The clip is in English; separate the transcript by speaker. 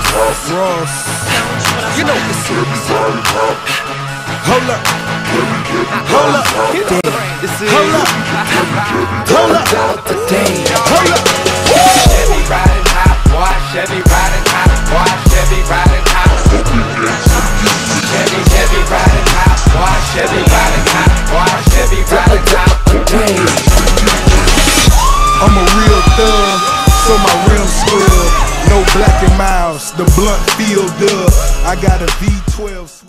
Speaker 1: Ross. You know this is. Hold up. Hold up. Hold up. Hold up. Hold up.
Speaker 2: Chevy riding hot, boy. Chevy riding hot, boy. Chevy riding hot. Chevy riding hot, boy. Chevy riding hot, boy. Chevy riding hot today.
Speaker 1: I'm a real thug, so my rims swell. No black and miles, the blunt feel dub. I got a V12.